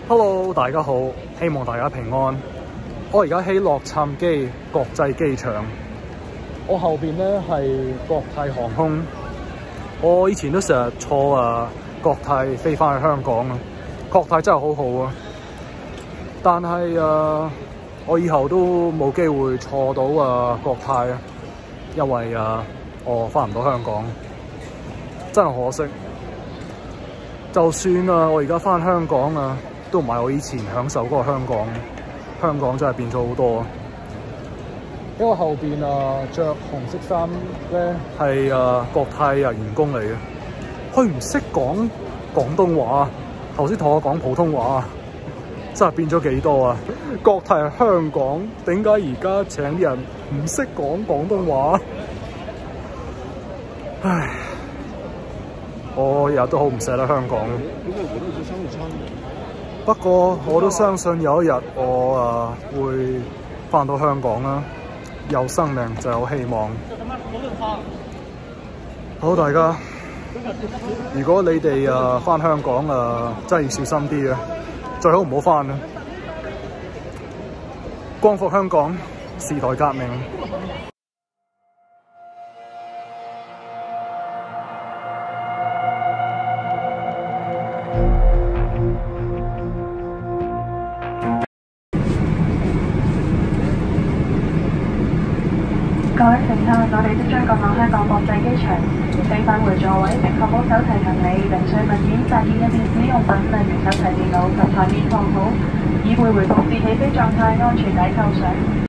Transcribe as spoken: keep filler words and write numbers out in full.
Hello， 大家好，希望大家平安。我而家喺洛杉磯國際機場，我後邊咧係國泰航空。我以前都成日坐啊國泰飛翻去香港啊，國泰真係好好啊。但係啊，我以後都冇機會坐到啊國泰啊，因為啊我翻唔到香港，真係可惜。就算啊，我而家翻香港啊，都唔係我以前享受嗰個香港。香港真係變咗好多。因為後邊啊着紅色衫咧係啊國泰啊員工嚟嘅，佢唔識講廣東話，頭先同我講普通話，真係變咗幾多啊！國泰係香港，點解而家請啲人唔識講廣東話？唉，我日日都好唔捨得香港。不過我都相信有一日我啊會返到香港啦。有生命就有希望。好，大家，如果你哋啊返香港啊，真係要小心啲啊，最好唔好返啦。光復香港，時代革命。 各位乘客，我哋即將降落香港國際機場，請返回座位並確保手提行李、零碎物件、發現嘅電子用品例如手提電腦及台面放好，以會回復至起飛狀態，安全抵扣上。